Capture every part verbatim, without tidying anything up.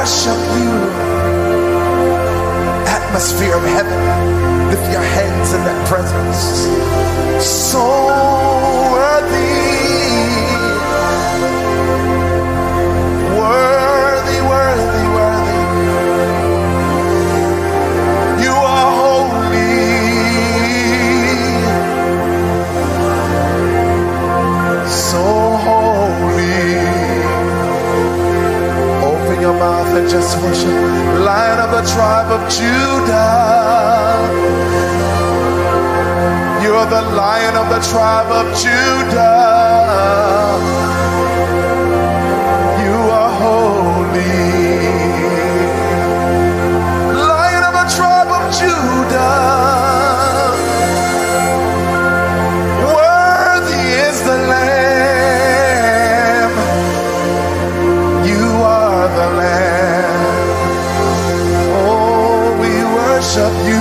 worship you. Atmosphere of heaven. Lift your hands in that presence. So worthy. Worthy, worthy, worthy. You are holy. So holy. Open your mouth and just worship. Lion of the tribe of Judah. You're the Lion of the tribe of Judah. You are holy. Lion of the tribe of Judah. Worthy is the Lamb. You are the Lamb. Oh, we worship you.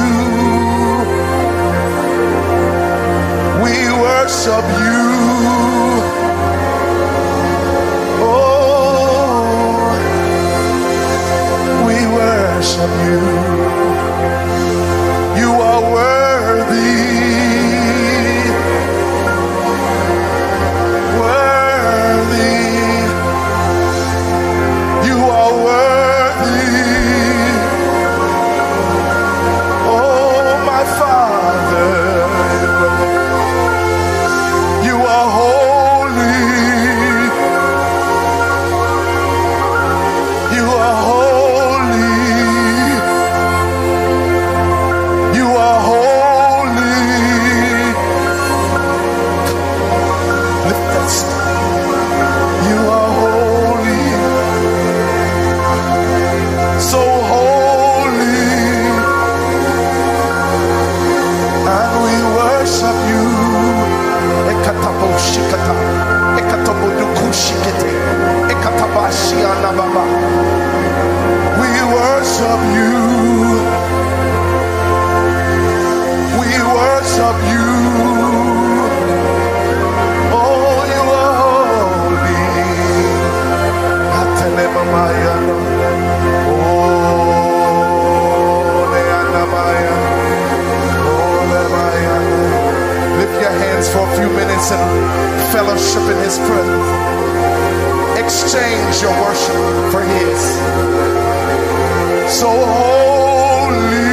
We worship you. Oh, we worship you. You are worthy. Worthy. You are worthy. Oh, my Father. You are holy. You are holy. You are holy. Lift that step. You are holy. So holy. And we worship you. Ekatabo shikata, ekatabo duku shikete, ekatabashi anababa. We worship you. We worship you. Oh, you are holy. Atelemamaya. Oh, leanamaya. Oh, lemaya. Lift your hands for a few minutes and fellowship in his presence. Exchange your worship for his. So holy.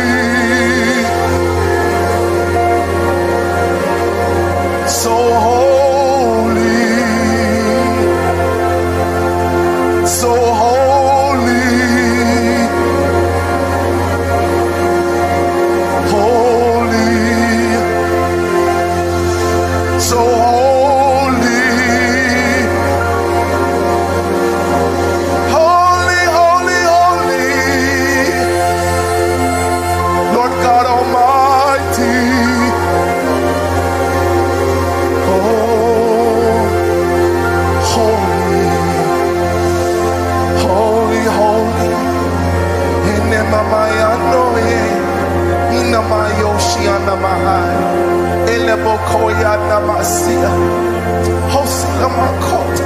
So holy. So holy. Holy. So holy. Holy, holy, holy. Lord God Almighty. Oh, holy. Holy, holy. Inemamaya noye. Inamayoshi anamahai. Elebokoya namasia. Hosila makota.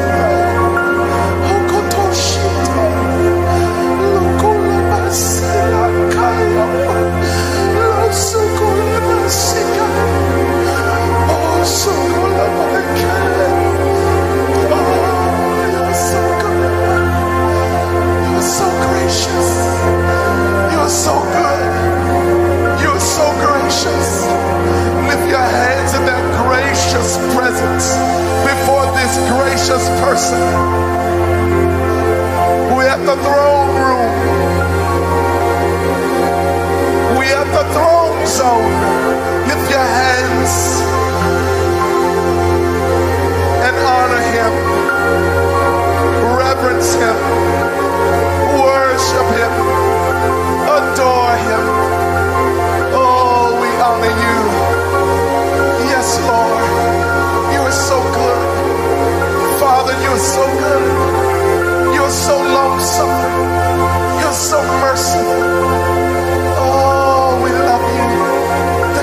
Hokotoshita. Lokola basila kaya. Losokola basika. Oh, sokola bakaya. Oh, you're so good. You're so gracious. You're so good. You're so gracious. Lift your hands in that gracious presence before this gracious person. We're at the throne room. We're at the throne zone. Lift your hands and honor him. Reverence him. Worship him. Adore him. Oh, we honor you. Yes, Lord. You are so good. Father, you are so good. You're so long-suffering. You're so merciful. Oh, we love you.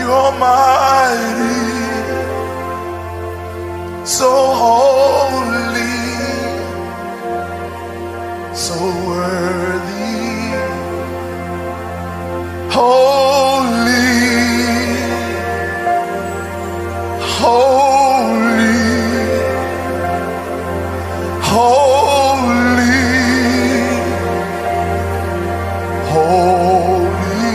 You're mighty, so holy, so worthy, holy, holy, holy, holy,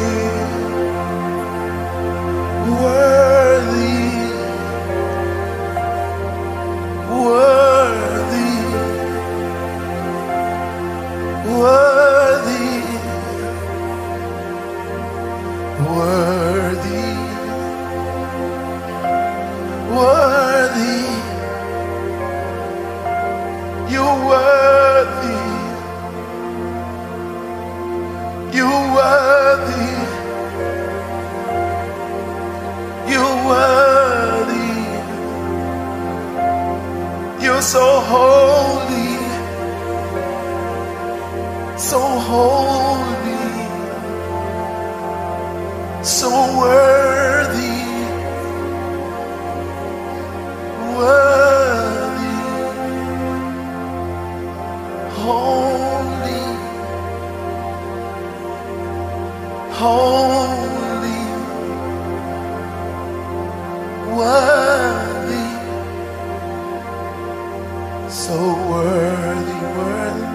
worthy, worthy, worthy, worthy, worthy. You're worthy. You're worthy. You're worthy. You're so holy, so holy, so worthy, worthy, holy, holy, worthy, so worthy, worthy.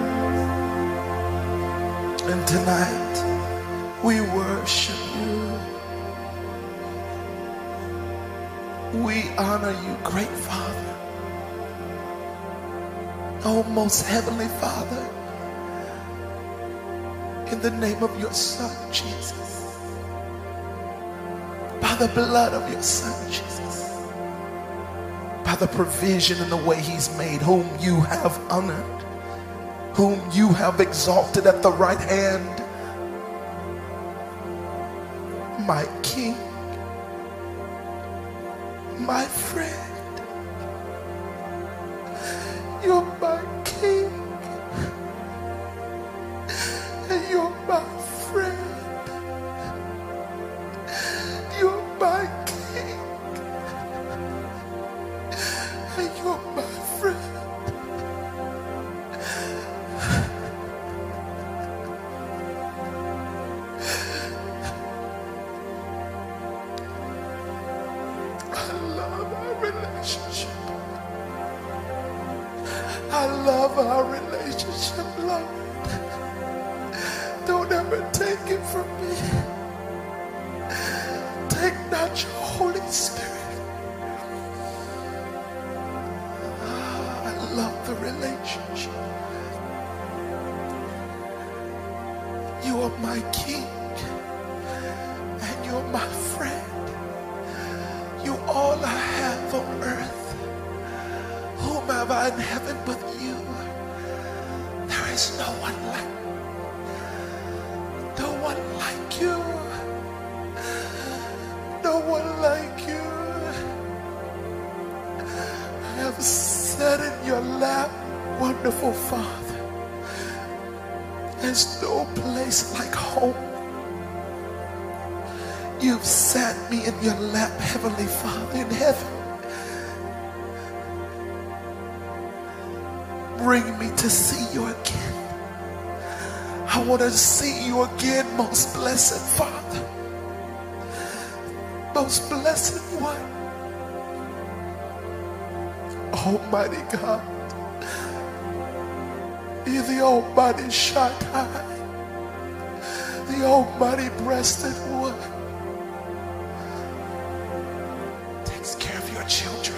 And tonight we worship you. We honor you, great Father. Oh, most heavenly Father, in the name of your Son, Jesus, by the blood of your Son, Jesus, by the provision and the way he's made, whom you have honored, whom you have exalted at the right hand, my King, my friend, you're my King, and you're my friend, you're my King, and you're my friend. I love our relationship, Lord. Don't ever take it from me. Take not your Holy Spirit. Ah, I love the relationship. You are my King, and you're my friend. You all I have on earth. Whom have I in heaven but you? There is no one like, no one like you. No one like you. I have sat in your lap, wonderful Father. There's no place like home. You've sat me in your lap, Heavenly Father, in heaven. Bring me to see you again. I want to see you again, most blessed Father, most blessed one, Almighty God. You're the Almighty Shaddai, the Almighty breasted one. Takes care of your children.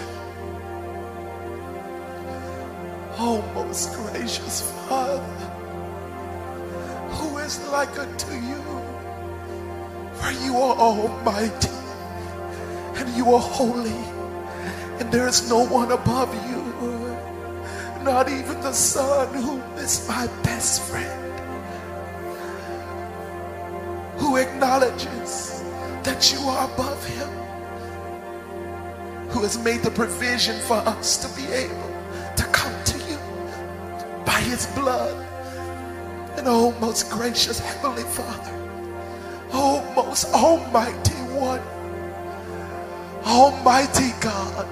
Oh, most gracious Father, who is like unto you? For you are almighty, and you are holy, and there is no one above you, not even the Son, who is my best friend, who acknowledges that you are above him, who has made the provision for us to be able to come to you by his blood. And oh, most gracious Heavenly Father, oh, most almighty one, Almighty God,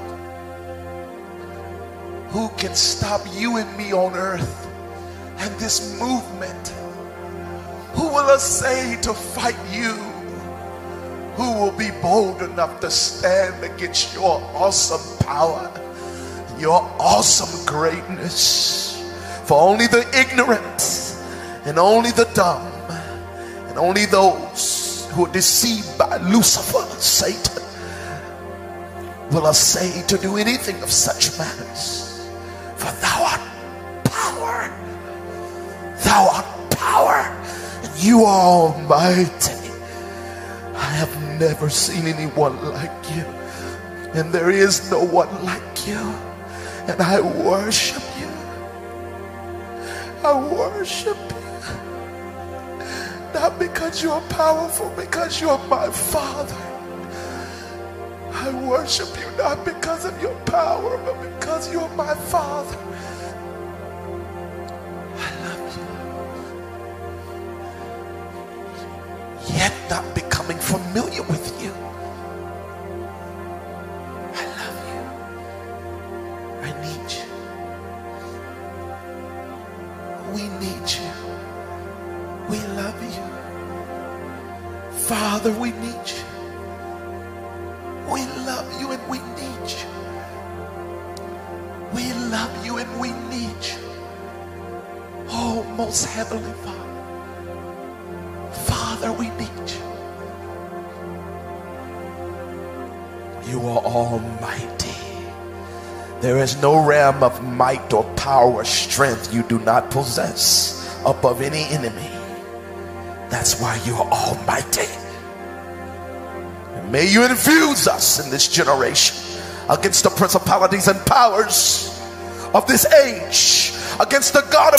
who can stop you and me on earth and this movement? Who will essay to fight you? Who will be bold enough to stand against your awesome power, your awesome greatness? For only the ignorant and only the dumb and only those who are deceived by Lucifer, Satan, will essay to do anything of such matters. For thou art power, thou art power, and you are almighty. I have never seen anyone like you, and there is no one like you, and I worship you. I worship you, not because you are powerful, because you are my Father. I worship you not because of your power, but because you are my Father. I love you, yet not becoming familiar with you. I love you. I need you. We need you. We love you. Father, we need you. We love you and we need you. We love you and we need you. Oh, most heavenly Father. Father, we need you. You are almighty. There is no realm of might or power or strength you do not possess above any enemy. That's why you are almighty. And may you infuse us in this generation against the principalities and powers of this age, against the God of